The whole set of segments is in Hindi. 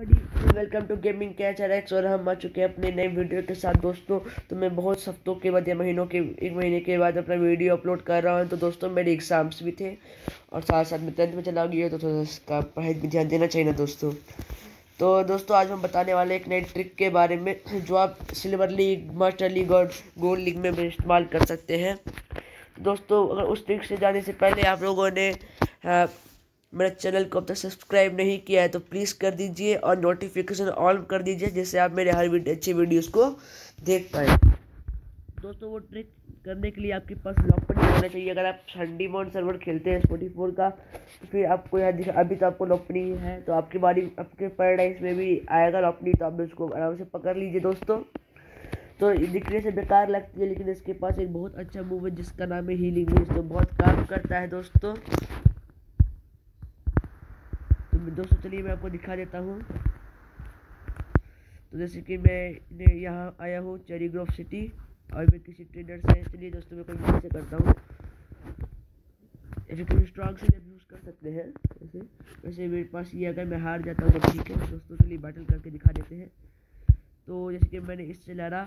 Welcome to gaming catch RX। और हम आ चुके हैं अपने नए वीडियो के साथ दोस्तों। तो मैं बहुत हफ्तों के बाद या एक महीने के बाद अपना वीडियो अपलोड कर रहा हूँ। तो दोस्तों मेरे एग्ज़ाम्स भी थे और साथ साथ में 10th में चला गया, तो थोड़ा सा पढ़ाई भी ध्यान देना चाहिए ना दोस्तों। तो दोस्तों आज हम बताने वाले एक नए ट्रिक के बारे में जो आप सिल्वर लीग, मास्टर लीग और गोल्ड लीग में भी इस्तेमाल कर सकते हैं। दोस्तों अगर उस ट्रिक से जाने से पहले आप लोगों ने मेरे चैनल को अब तक सब्सक्राइब नहीं किया है तो प्लीज़ कर दीजिए और नोटिफिकेशन ऑन कर दीजिए, जिससे आप मेरे हर अच्छी वीडियोस को देख पाए। दोस्तों वो ट्रिक करने के लिए आपके पास लॉकपनी होना चाहिए। अगर आप संडी मॉन सर्वर खेलते हैं 44 का, तो फिर आपको यहाँ अभी तो आपको लॉकपनी है, तो आपकी बारी आपके पैराडाइज में भी आएगा लॉकपनी, तो आप उसको आराम से पकड़ लीजिए दोस्तों। तो दिखने से बेकार लगती है, लेकिन इसके पास एक बहुत अच्छा मूव है जिसका नाम है हीलिंग विश, तो बहुत काम करता है दोस्तों। तो दोस्तों चलिए मैं आपको दिखा देता हूँ। तो जैसे कि मैं यहाँ आया हूँ चेरी ग्रोव सिटी और मैं किसी ट्रेडर से, चलिए दोस्तों मैं कोई से करता हूँ, ऐसे किसी स्ट्रॉन्ग से यूज़ कर सकते हैं। वैसे मेरे पास ये, अगर मैं हार जाता हूँ तो ठीक है दोस्तों। चलिए बैटल करके दिखा देते हैं। तो जैसे कि मैंने इससे लड़ा,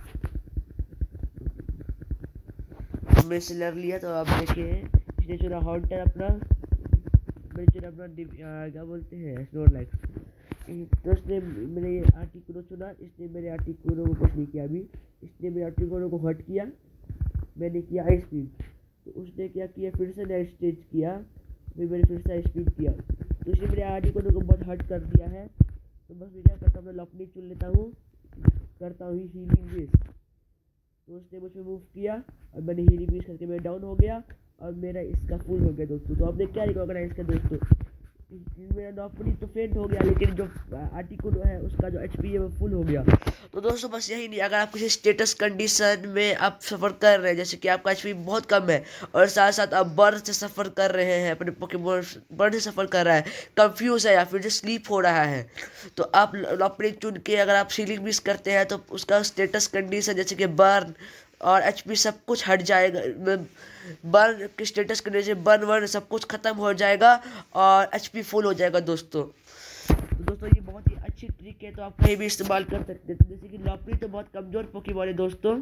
मैं इससे लड़ लिया, तो आप देखिए इसने चुना हॉन्टर अपना, मैंने चुना अपना क्या बोलते हैं स्नोरलैक्स। तो इसने मैंने ये आर्टिकुनो चुना, इसने मेरे आर्टिकुनो को कुछ नहीं किया। अभी इसने मेरे आर्टिकुनो को हट किया, मैंने किया आइस स्पीड, तो उसने क्या किया फिर से नेक्स्ट स्टेज किया, फिर मैंने फिर से आइस स्पीड किया, तो इसने मेरे आर्टिकुनो को बहुत हट कर दिया है। तो बस मैं क्या करता हूँ, मैं लॉकनी चुन लेता हूँ, करता हूँ हीलिंग विश। तो उसने मुझे मूव किया और मैंने हीलिंग विश करके मैं डाउन हो गया और मेरा इसका फुल हो गया दोस्तों। तो आपने क्या रिकॉग्नाइज किया दोस्तों, मेरा नॉकपनी तो फेंट हो गया, लेकिन जो आर्टिकुनो है उसका जो HP है वो फुल हो गया। तो दोस्तों बस यही नहीं, अगर आप किसी स्टेटस कंडीशन में आप सफ़र कर रहे हैं, जैसे कि आपका HP बहुत कम है और साथ साथ आप बर्न से सफ़र कर रहे हैं, अपने पोकेमॉन बर्न से सफ़र कर रहा है, कंफ्यूज है या फिर जो स्लीप हो रहा है, तो आप लॉकपनी चुन के अगर आप सीलिंग मिस करते हैं तो उसका स्टेटस कंडीशन जैसे कि बर्न और HP सब कुछ हट जाएगा। बर्न के स्टेटस करने से बर्न वर्न सब कुछ ख़त्म हो जाएगा और HP फुल हो जाएगा दोस्तों। तो दोस्तों ये बहुत ही अच्छी ट्रिक है, तो आप कहीं भी इस्तेमाल कर सकते हैं। जैसे कि लॉकपनी तो बहुत कमज़ोर पोकेमॉन है दोस्तों,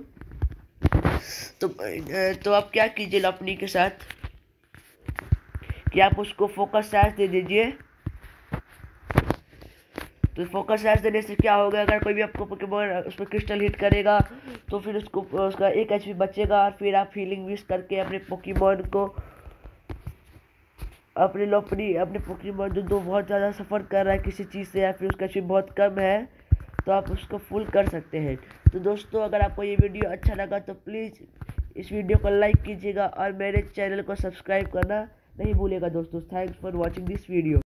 तो आप क्या कीजिए लॉकपनी के साथ कि आप उसको फोकस चार्ज दे दीजिए। तो फोकस चार्ज देने से क्या होगा, अगर कोई भी आपको पोकेमॉन उस पर क्रिस्टल हिट करेगा तो फिर उसका 1 HP बचेगा, और फिर आप हीलिंग विश करके अपने पोकेमॉन को, अपने पोकेमॉन जो बहुत ज़्यादा सफ़र कर रहा है किसी चीज़ से या फिर उसका HP बहुत कम है, तो आप उसको फुल कर सकते हैं। तो दोस्तों अगर आपको ये वीडियो अच्छा लगा तो प्लीज़ इस वीडियो को लाइक कीजिएगा और मेरे चैनल को सब्सक्राइब करना नहीं भूलिएगा दोस्तों। Thanks for watching this video.